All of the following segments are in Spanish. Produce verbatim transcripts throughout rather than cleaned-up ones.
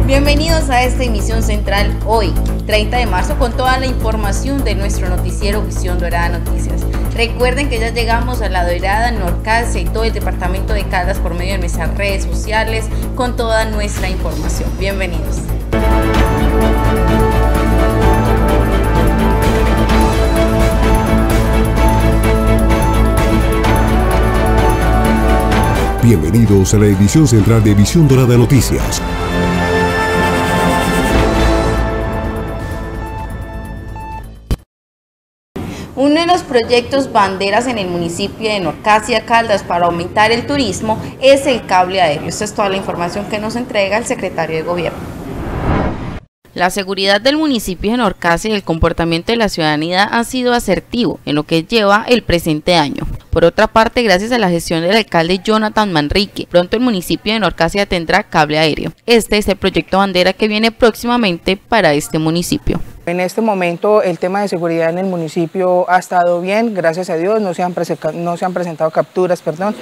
Bienvenidos a esta emisión central hoy, treinta de marzo, con toda la información de nuestro noticiero Visión Dorada Noticias. Recuerden que ya llegamos a La Dorada, Norcasia y todo el departamento de Caldas por medio de nuestras redes sociales con toda nuestra información. Bienvenidos. Bienvenidos a la edición central de Visión Dorada Noticias. Uno de los proyectos banderas en el municipio de Norcasia, Caldas, para aumentar el turismo es el cable aéreo. Esta es toda la información que nos entrega el secretario de Gobierno. La seguridad del municipio de Norcasia y el comportamiento de la ciudadanía ha sido asertivo en lo que lleva el presente año. Por otra parte, gracias a la gestión del alcalde Jonathan Manrique, pronto el municipio de Norcasia tendrá cable aéreo. Este es el proyecto bandera que viene próximamente para este municipio. En este momento el tema de seguridad en el municipio ha estado bien, gracias a Dios, no se han, no se han presentado capturas, perdón.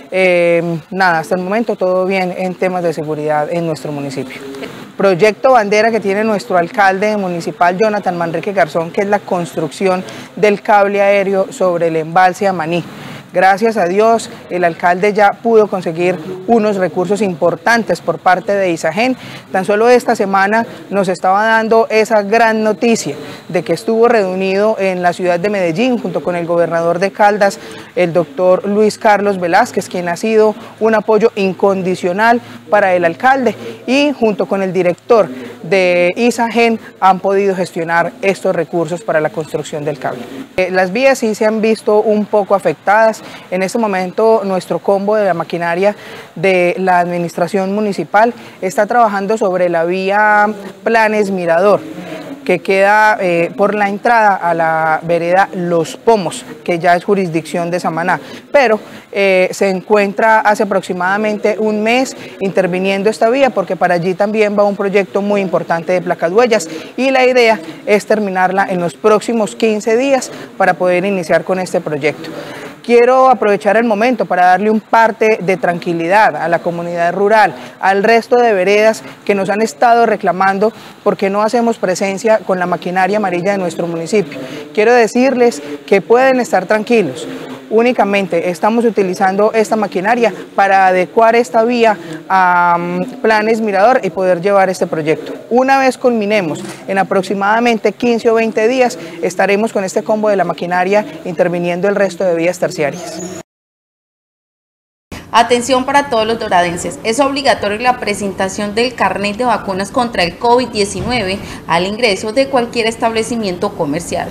Eh, nada, hasta el momento todo bien en temas de seguridad en nuestro municipio. Proyecto bandera que tiene nuestro alcalde municipal Jonathan Manrique Garzón, que es la construcción del cable aéreo sobre el embalse Amaní. Gracias a Dios, el alcalde ya pudo conseguir unos recursos importantes por parte de ISAGEN. Tan solo esta semana nos estaba dando esa gran noticia de que estuvo reunido en la ciudad de Medellín junto con el gobernador de Caldas, el doctor Luis Carlos Velázquez, quien ha sido un apoyo incondicional para el alcalde, y junto con el director de ISAGEN han podido gestionar estos recursos para la construcción del cable. Eh, las vías sí se han visto un poco afectadas. En este momento nuestro combo de la maquinaria de la administración municipal está trabajando sobre la vía Planes Mirador, que queda eh, por la entrada a la vereda Los Pomos, que ya es jurisdicción de Samaná, pero eh, se encuentra hace aproximadamente un mes interviniendo esta vía, porque para allí también va un proyecto muy importante de placaduellas, y la idea es terminarla en los próximos quince días para poder iniciar con este proyecto. Quiero aprovechar el momento para darle un parte de tranquilidad a la comunidad rural, al resto de veredas que nos han estado reclamando porque no hacemos presencia con la maquinaria amarilla de nuestro municipio. Quiero decirles que pueden estar tranquilos. Únicamente estamos utilizando esta maquinaria para adecuar esta vía a um, Planes Mirador y poder llevar este proyecto. Una vez culminemos, en aproximadamente quince o veinte días, estaremos con este combo de la maquinaria interviniendo el resto de vías terciarias. Atención para todos los doradenses, es obligatorio la presentación del carnet de vacunas contra el COVID diecinueve al ingreso de cualquier establecimiento comercial.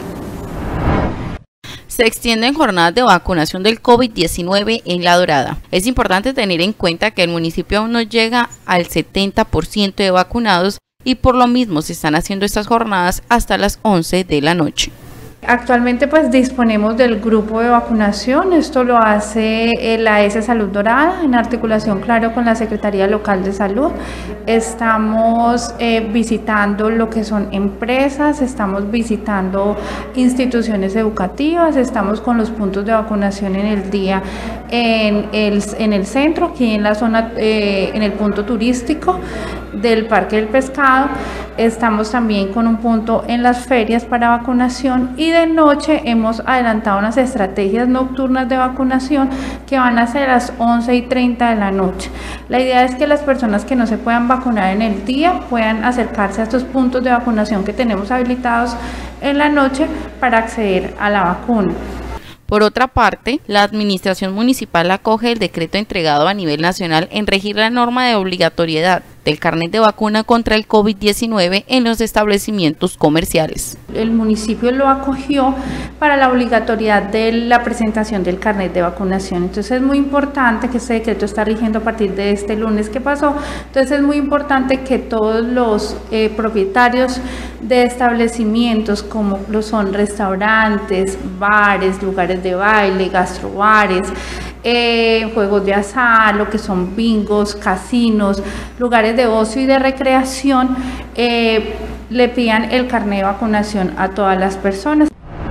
Se extienden jornadas de vacunación del COVID diecinueve en La Dorada. Es importante tener en cuenta que el municipio aún no llega al setenta por ciento de vacunados y por lo mismo se están haciendo estas jornadas hasta las once de la noche. Actualmente pues disponemos del grupo de vacunación. Esto lo hace la A S Salud Dorada en articulación, claro, con la Secretaría Local de Salud. Estamos eh, visitando lo que son empresas, estamos visitando instituciones educativas, estamos con los puntos de vacunación en el día en el, en el centro, aquí en la zona, eh, en el punto turístico del Parque del Pescado. Estamos también con un punto en las ferias para vacunación, y de noche hemos adelantado unas estrategias nocturnas de vacunación que van a ser a las once y treinta de la noche. La idea es que las personas que no se puedan vacunar en el día puedan acercarse a estos puntos de vacunación que tenemos habilitados en la noche para acceder a la vacuna. Por otra parte, la administración municipal acoge el decreto entregado a nivel nacional en regir la norma de obligatoriedad del carnet de vacuna contra el COVID diecinueve en los establecimientos comerciales. El municipio lo acogió para la obligatoriedad de la presentación del carnet de vacunación. Entonces es muy importante que este decreto está rigiendo a partir de este lunes que pasó. Entonces es muy importante que todos los eh, propietarios de establecimientos, como lo son restaurantes, bares, lugares de baile, gastrobares, Eh, juegos de azar, lo que son bingos, casinos, lugares de ocio y de recreación, eh, le pidan el carnet de vacunación a todas las personas.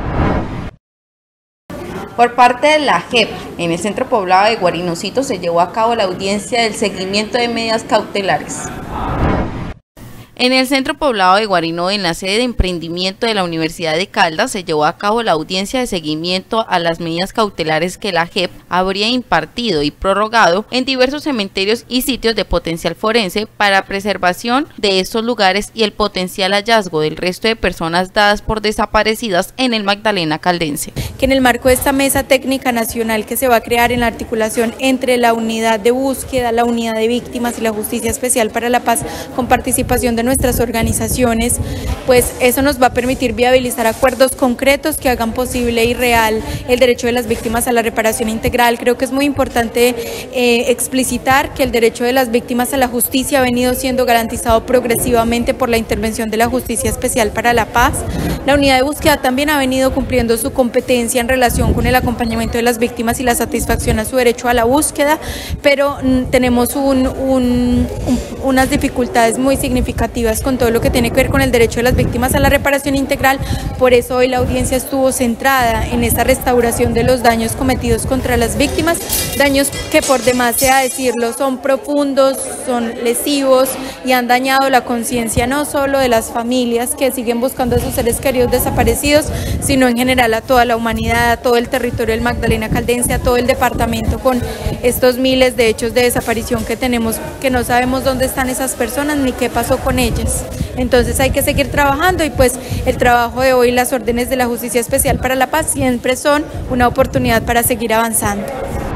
Por parte de la J E P, en el centro poblado de Guarinocito se llevó a cabo la audiencia del seguimiento de medidas cautelares. En el centro poblado de Guarino, en la sede de emprendimiento de la Universidad de Caldas, se llevó a cabo la audiencia de seguimiento a las medidas cautelares que la J E P habría impartido y prorrogado en diversos cementerios y sitios de potencial forense para preservación de estos lugares y el potencial hallazgo del resto de personas dadas por desaparecidas en el Magdalena caldense. Que en el marco de esta mesa técnica nacional que se va a crear en la articulación entre la unidad de búsqueda, la unidad de víctimas y la Justicia Especial para la Paz, con participación de nuestras organizaciones, pues eso nos va a permitir viabilizar acuerdos concretos que hagan posible y real el derecho de las víctimas a la reparación integral. Creo que es muy importante eh, explicitar que el derecho de las víctimas a la justicia ha venido siendo garantizado progresivamente por la intervención de la Justicia Especial para la Paz. La unidad de búsqueda también ha venido cumpliendo su competencia en relación con el acompañamiento de las víctimas y la satisfacción a su derecho a la búsqueda, pero mm, tenemos un, un, un, unas dificultades muy significativas con todo lo que tiene que ver con el derecho de las víctimas a la reparación integral. Por eso hoy la audiencia estuvo centrada en esa restauración de los daños cometidos contra las víctimas, daños que, por demás sea decirlo, son profundos, son lesivos y han dañado la conciencia no solo de las familias que siguen buscando a sus seres queridos desaparecidos, sino en general a toda la humanidad, a todo el territorio del Magdalena caldense, a todo el departamento, con estos miles de hechos de desaparición que tenemos, que no sabemos dónde están esas personas ni qué pasó con ellas. Entonces hay que seguir trabajando y pues el trabajo de hoy, las órdenes de la Justicia Especial para la Paz siempre son una oportunidad para seguir avanzando.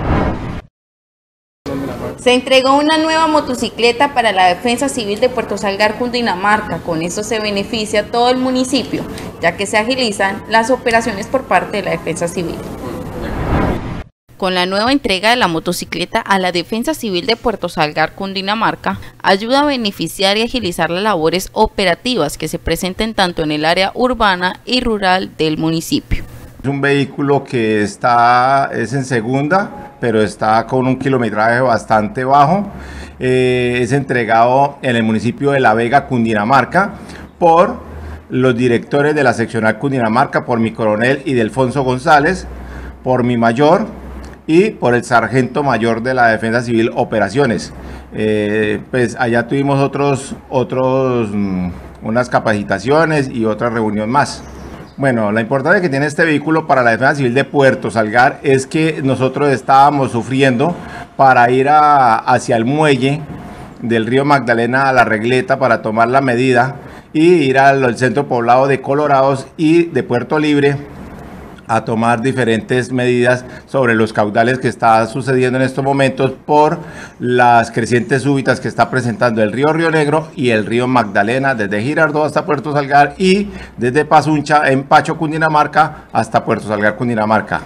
Se entregó una nueva motocicleta para la Defensa Civil de Puerto Salgar, Cundinamarca. Con esto se beneficia a todo el municipio, ya que se agilizan las operaciones por parte de la Defensa Civil. Con la nueva entrega de la motocicleta a la Defensa Civil de Puerto Salgar, Cundinamarca, ayuda a beneficiar y agilizar las labores operativas que se presenten tanto en el área urbana y rural del municipio. Es un vehículo que está, es en segunda, pero está con un kilometraje bastante bajo. Eh, es entregado en el municipio de La Vega, Cundinamarca, por los directores de la seccional Cundinamarca, por mi coronel Ildefonso González, por mi mayor y por el sargento mayor de la Defensa Civil Operaciones. Eh, pues allá tuvimos otros, otros, mm, unas capacitaciones y otra reunión más. Bueno, la importancia que tiene este vehículo para la Defensa Civil de Puerto Salgar es que nosotros estábamos sufriendo para ir a, hacia el muelle del río Magdalena a la Regleta para tomar la medida y ir al centro poblado de Colorados y de Puerto Libre a tomar diferentes medidas sobre los caudales que está sucediendo en estos momentos por las crecientes súbitas que está presentando el río Río Negro y el río Magdalena desde Girardot hasta Puerto Salgar y desde Pasuncha en Pacho, Cundinamarca hasta Puerto Salgar, Cundinamarca.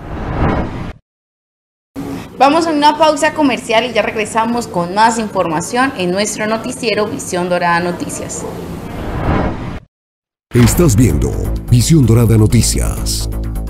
Vamos a una pausa comercial y ya regresamos con más información en nuestro noticiero Visión Dorada Noticias. Estás viendo Visión Dorada Noticias.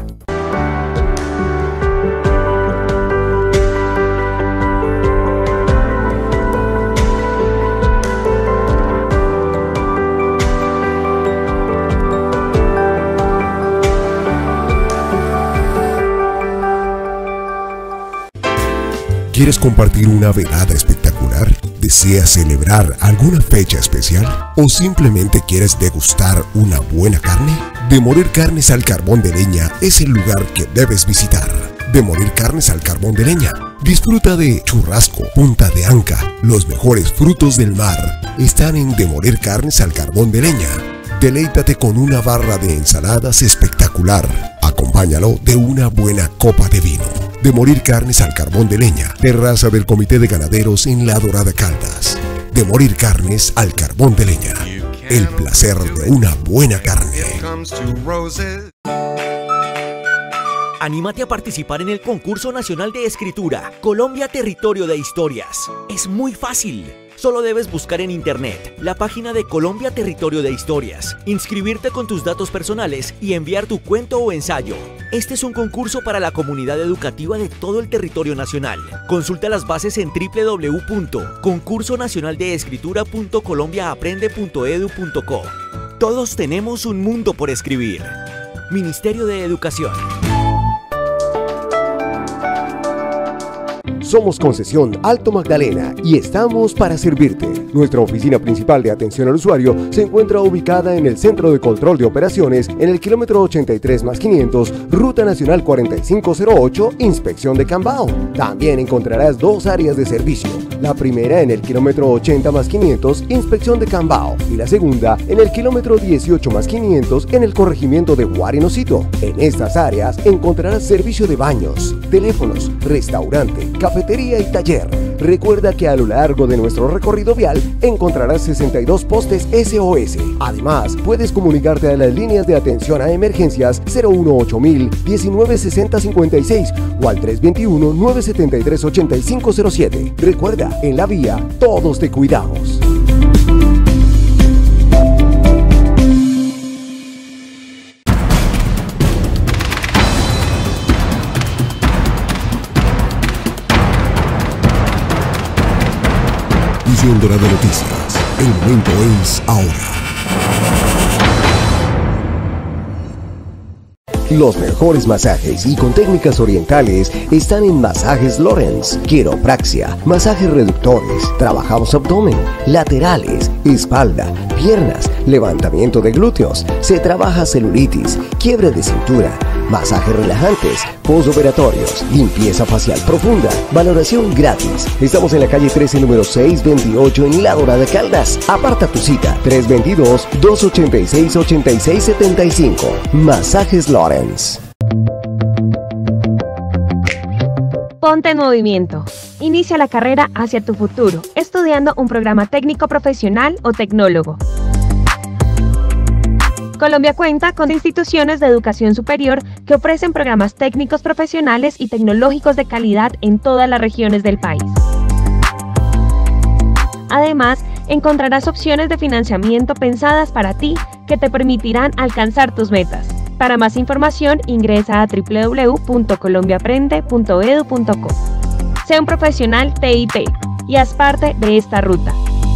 ¿Quieres compartir una velada espectacular? ¿Deseas celebrar alguna fecha especial? ¿O simplemente quieres degustar una buena carne? De Morir Carnes al Carbón de Leña es el lugar que debes visitar. De Morir Carnes al Carbón de Leña. Disfruta de churrasco, punta de anca, los mejores frutos del mar. Están en De Morir Carnes al Carbón de Leña. Deleítate con una barra de ensaladas espectacular. Acompáñalo de una buena copa de vino. De Morir Carnes al Carbón de Leña, terraza del Comité de Ganaderos en La Dorada Caldas. De Morir Carnes al Carbón de Leña, el placer de una buena carne. Anímate a participar en el Concurso Nacional de Escritura, Colombia Territorio de Historias. Es muy fácil. Solo debes buscar en internet la página de Colombia Territorio de Historias, inscribirte con tus datos personales y enviar tu cuento o ensayo. Este es un concurso para la comunidad educativa de todo el territorio nacional. Consulta las bases en w w w punto concurso nacional de escritura punto colombia aprende punto edu punto co. Todos tenemos un mundo por escribir. Ministerio de Educación. Somos Concesión Alto Magdalena y estamos para servirte. Nuestra oficina principal de atención al usuario se encuentra ubicada en el Centro de Control de Operaciones en el kilómetro ochenta y tres más quinientos, Ruta Nacional cuarenta y cinco cero ocho, Inspección de Cambao. También encontrarás dos áreas de servicio. La primera en el kilómetro ochenta más quinientos, Inspección de Cambao, y la segunda en el kilómetro dieciocho más quinientos en el corregimiento de Guarinocito. En estas áreas encontrarás servicio de baños, teléfonos, restaurante, cafetería y taller. Recuerda que a lo largo de nuestro recorrido vial encontrarás sesenta y dos postes S O S. Además, puedes comunicarte a las líneas de atención a emergencias cero uno ocho mil, diecinueve sesenta cincuenta y seis o al tres veintiuno, nueve setenta y tres, ochenta y cinco cero siete. Recuerda, en la vía todos te cuidamos. Visión Dorada Noticias. El momento es ahora. Los mejores masajes y con técnicas orientales están en Masajes Lorenz. Quiropraxia, masajes reductores, trabajamos abdomen, laterales, espalda, piernas, levantamiento de glúteos, se trabaja celulitis, quiebre de cintura, masajes relajantes, postoperatorios, limpieza facial profunda, valoración gratis. Estamos en la calle trece, número seiscientos veintiocho en La Dorada Caldas. Aparta tu cita, tres dos dos, dos ocho seis, ocho seis siete cinco. Masajes Lorenz. Ponte en movimiento. Inicia la carrera hacia tu futuro, estudiando un programa técnico profesional o tecnólogo. Colombia cuenta con instituciones de educación superior que ofrecen programas técnicos profesionales y tecnológicos de calidad en todas las regiones del país. Además, encontrarás opciones de financiamiento pensadas para ti que te permitirán alcanzar tus metas. Para más información, ingresa a w w w punto colombiaaprende punto e d u punto co. Sé un profesional T I T y haz parte de esta ruta.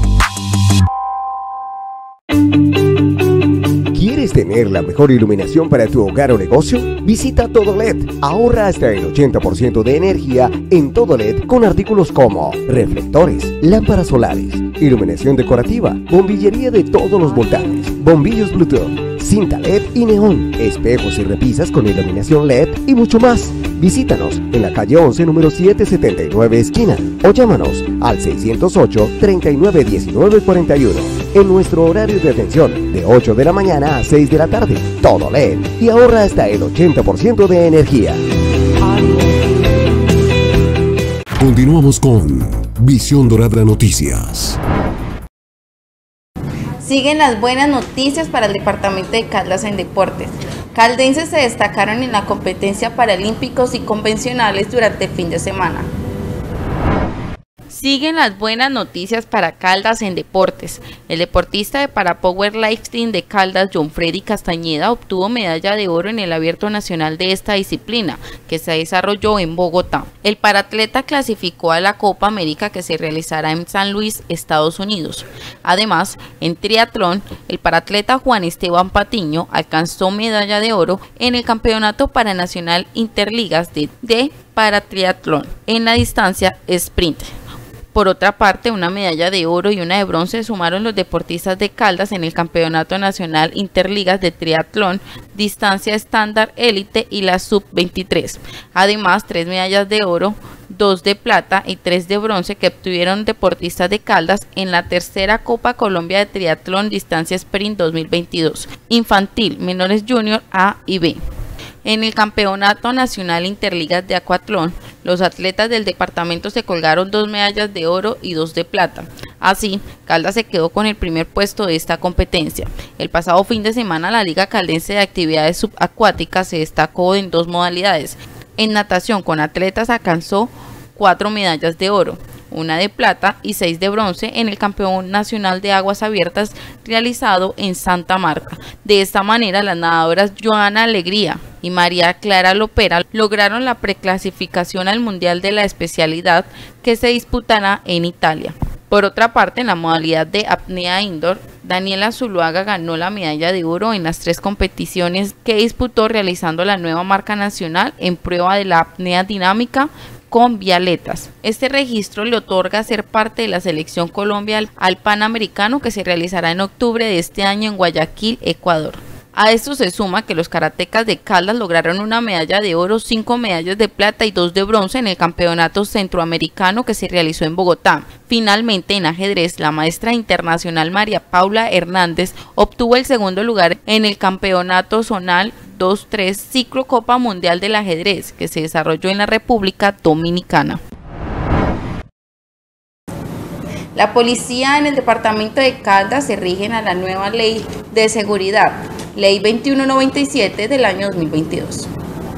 ¿Quieres tener la mejor iluminación para tu hogar o negocio? Visita Todo L E D. Ahorra hasta el ochenta por ciento de energía en Todo L E D con artículos como reflectores, lámparas solares, iluminación decorativa, bombillería de todos los voltajes, bombillos Bluetooth, cinta L E D y neón, espejos y repisas con iluminación L E D y mucho más. Visítanos en la calle once, número setecientos setenta y nueve esquina, o llámanos al seiscientos ocho, treinta y nueve diecinueve cuarenta y uno en nuestro horario de atención de ocho de la mañana a seis de la tarde. Todo L E D y ahorra hasta el ochenta por ciento de energía. Continuamos con Visión Dorada Noticias. Siguen las buenas noticias para el departamento de Caldas en deportes. Caldenses se destacaron en la competencia paralímpicos y convencionales durante el fin de semana. Siguen las buenas noticias para Caldas en deportes. El deportista de Parapower Lifting de Caldas, John Freddy Castañeda, obtuvo medalla de oro en el Abierto Nacional de esta disciplina, que se desarrolló en Bogotá. El paratleta clasificó a la Copa América que se realizará en San Luis, Estados Unidos. Además, en triatlón, el paratleta Juan Esteban Patiño alcanzó medalla de oro en el Campeonato Paranacional Interligas de, de Paratriatlón en la distancia sprint. Por otra parte, una medalla de oro y una de bronce sumaron los deportistas de Caldas en el Campeonato Nacional Interligas de Triatlón, distancia estándar élite y la sub veintitrés. Además, tres medallas de oro, dos de plata y tres de bronce que obtuvieron deportistas de Caldas en la tercera Copa Colombia de Triatlón Distancia Sprint dos mil veintidós, infantil, menores junior A y B. En el Campeonato Nacional Interligas de Acuatlón, los atletas del departamento se colgaron dos medallas de oro y dos de plata. Así, Caldas se quedó con el primer puesto de esta competencia. El pasado fin de semana, la Liga Caldense de Actividades Subacuáticas se destacó en dos modalidades. En natación con atletas alcanzó cuatro medallas de oro, una de plata y seis de bronce en el Campeón Nacional de Aguas Abiertas realizado en Santa Marta. De esta manera, las nadadoras Joana Alegría y María Clara Lopera lograron la preclasificación al Mundial de la especialidad que se disputará en Italia. Por otra parte, en la modalidad de apnea indoor, Daniela Zuluaga ganó la medalla de oro en las tres competiciones que disputó, realizando la nueva marca nacional en prueba de la apnea dinámica, con Vialetas. Este registro le otorga ser parte de la selección Colombia al, al Panamericano que se realizará en octubre de este año en Guayaquil, Ecuador. A esto se suma que los karatecas de Caldas lograron una medalla de oro, cinco medallas de plata y dos de bronce en el Campeonato Centroamericano que se realizó en Bogotá. Finalmente, en ajedrez, la maestra internacional María Paula Hernández obtuvo el segundo lugar en el Campeonato Zonal dos tres Ciclo Copa Mundial del Ajedrez que se desarrolló en la República Dominicana. La policía en el departamento de Caldas se rigen a la nueva ley de seguridad, Ley veintiuno noventa y siete del año dos mil veintidós.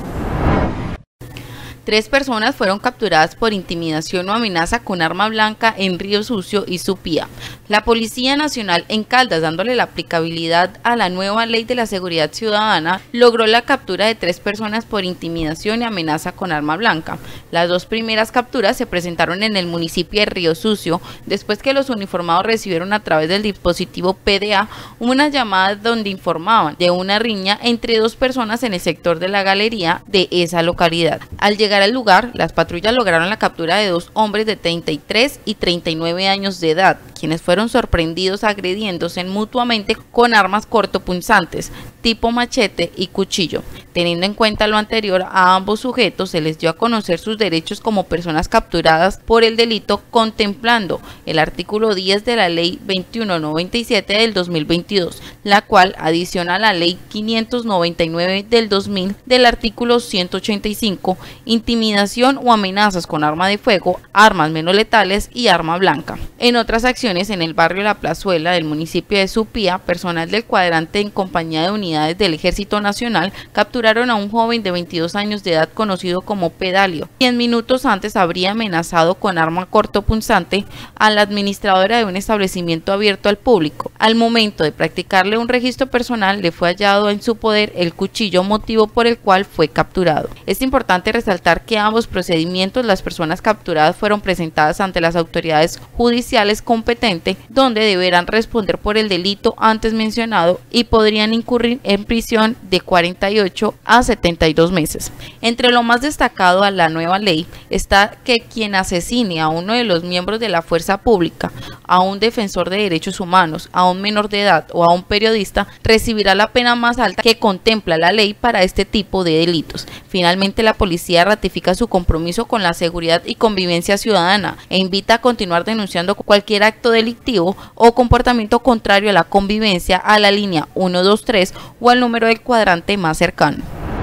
Tres personas fueron capturadas por intimidación o amenaza con arma blanca en Río Sucio y Supía. La Policía Nacional en Caldas, dándole la aplicabilidad a la nueva Ley de la Seguridad Ciudadana, logró la captura de tres personas por intimidación y amenaza con arma blanca. Las dos primeras capturas se presentaron en el municipio de Río Sucio, después que los uniformados recibieron a través del dispositivo P D A una llamada donde informaban de una riña entre dos personas en el sector de la galería de esa localidad. Al llegar al lugar, las patrullas lograron la captura de dos hombres de treinta y tres y treinta y nueve años de edad, quienes fueron sorprendidos agrediéndose mutuamente con armas cortopunzantes, tipo machete y cuchillo. Teniendo en cuenta lo anterior, a ambos sujetos se les dio a conocer sus derechos como personas capturadas por el delito, contemplando el artículo diez de la Ley veintiuno noventa y siete del dos mil veintidós, la cual adiciona a la Ley quinientos noventa y nueve del dos mil del artículo ciento ochenta y cinco, intimidación o amenazas con arma de fuego, armas menos letales y arma blanca. En otras acciones, en el barrio La Plazuela del municipio de Supía, personal del cuadrante en compañía de unidades del Ejército Nacional capturaron a un joven de veintidós años de edad conocido como Pedalio, quien minutos antes habría amenazado con arma cortopunzante a la administradora de un establecimiento abierto al público. Al momento de practicarle un registro personal, le fue hallado en su poder el cuchillo, motivo por el cual fue capturado. Es importante resaltar que ambos procedimientos, las personas capturadas fueron presentadas ante las autoridades judiciales competentes, donde deberán responder por el delito antes mencionado y podrían incurrir en prisión de cuarenta y ocho a setenta y dos meses. Entre lo más destacado a la nueva ley está que quien asesine a uno de los miembros de la fuerza pública, a un defensor de derechos humanos, a un menor de edad o a un periodista, recibirá la pena más alta que contempla la ley para este tipo de delitos. Finalmente, la policía ratifica su compromiso con la seguridad y convivencia ciudadana e invita a continuar denunciando cualquier acto delictivo o comportamiento contrario a la convivencia a la línea uno dos tres o al número del cuadrante más cercano.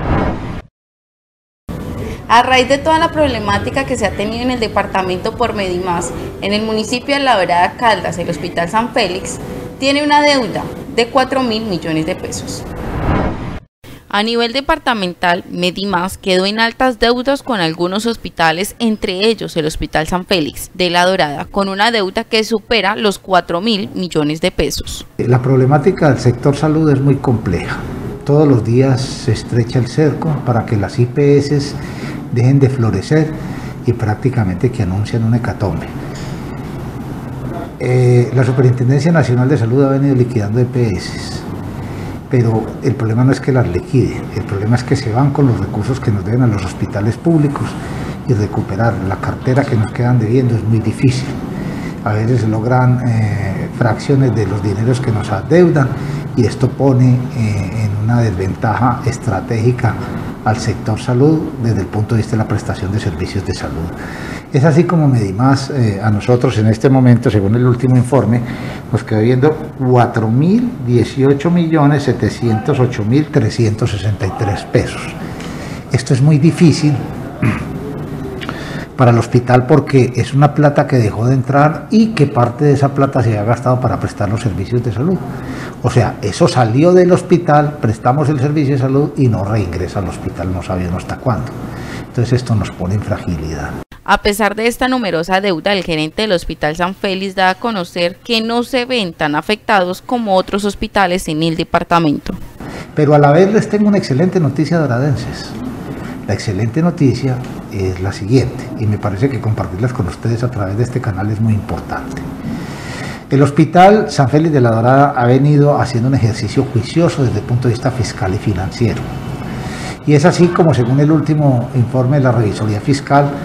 A raíz de toda la problemática que se ha tenido en el departamento por Medimás, en el municipio de La Verada Caldas, el Hospital San Félix tiene una deuda de cuatro mil millones de pesos. A nivel departamental, Medimás quedó en altas deudas con algunos hospitales, entre ellos el Hospital San Félix de La Dorada, con una deuda que supera los cuatro mil millones de pesos. La problemática del sector salud es muy compleja. Todos los días se estrecha el cerco para que las I P S dejen de florecer y prácticamente que anuncian un hecatombe. Eh, la Superintendencia Nacional de Salud ha venido liquidando E P S, pero el problema no es que las liquide, el problema es que se van con los recursos que nos deben a los hospitales públicos y recuperar la cartera que nos quedan debiendo es muy difícil. A veces se logran eh, fracciones de los dineros que nos adeudan y esto pone eh, en una desventaja estratégica al sector salud desde el punto de vista de la prestación de servicios de salud. Es así como Medimás eh, a nosotros en este momento, según el último informe, nos quedó viendo cuatro mil dieciocho millones setecientos ocho mil trescientos sesenta y tres pesos. Esto es muy difícil para el hospital porque es una plata que dejó de entrar y que parte de esa plata se ha gastado para prestar los servicios de salud. O sea, eso salió del hospital, prestamos el servicio de salud y no reingresa al hospital, no sabemos hasta cuándo. Entonces esto nos pone en fragilidad. A pesar de esta numerosa deuda, el gerente del Hospital San Félix da a conocer que no se ven tan afectados como otros hospitales en el departamento. Pero a la vez les tengo una excelente noticia, doradenses. La excelente noticia es la siguiente, y me parece que compartirlas con ustedes a través de este canal es muy importante. El Hospital San Félix de La Dorada ha venido haciendo un ejercicio juicioso desde el punto de vista fiscal y financiero. Y es así como, según el último informe de la Revisoría Fiscal,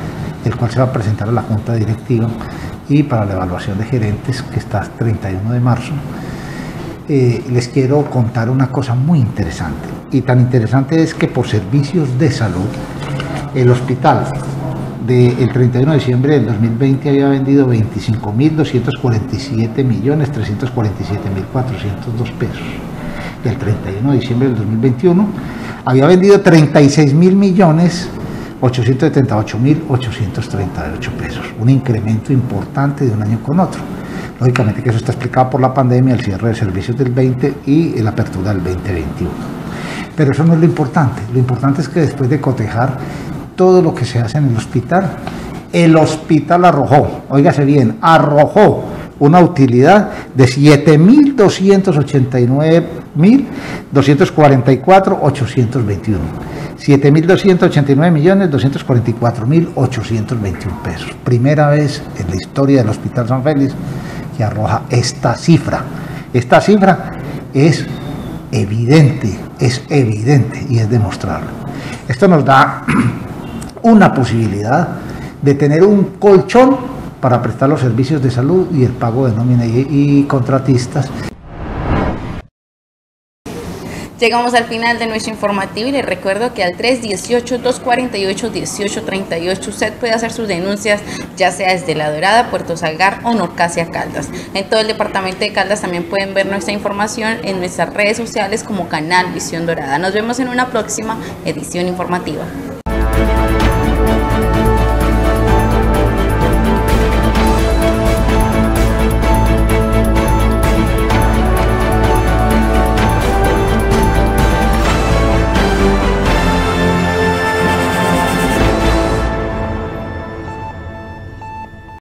el cual se va a presentar a la Junta Directiva y para la evaluación de gerentes, que está treinta y uno de marzo. Eh, les quiero contar una cosa muy interesante, y tan interesante es que por servicios de salud, el hospital del treinta y uno de diciembre del dos mil veinte había vendido veinticinco mil doscientos cuarenta y siete millones trescientos cuarenta y siete mil cuatrocientos dos pesos. Y el treinta y uno de diciembre del dos mil veintiuno había vendido treinta y seis mil millones ochocientos setenta y ocho mil ochocientos treinta y ocho pesos. Un incremento importante de un año con otro. Lógicamente que eso está explicado por la pandemia, el cierre de servicios del veinte y la apertura del veinte veintiuno. Pero eso no es lo importante. Lo importante es que después de cotejar todo lo que se hace en el hospital, el hospital arrojó, óigase bien, arrojó una utilidad de siete mil doscientos ochenta y nueve mil doscientos cuarenta y cuatro mil ochocientos veintiuno. siete mil doscientos ochenta y nueve millones doscientos cuarenta y cuatro mil ochocientos veintiuno pesos. Primera vez en la historia del Hospital San Félix que arroja esta cifra. Esta cifra es evidente, es evidente y es demostrable. Esto nos da una posibilidad de tener un colchón para prestar los servicios de salud y el pago de nómina y, y contratistas. Llegamos al final de nuestro informativo y les recuerdo que al tres dieciocho, dos cuarenta y ocho, dieciocho treinta y ocho usted puede hacer sus denuncias, ya sea desde La Dorada, Puerto Salgar o Norcasia Caldas. En todo el departamento de Caldas también pueden ver nuestra información en nuestras redes sociales como Canal Visión Dorada. Nos vemos en una próxima edición informativa.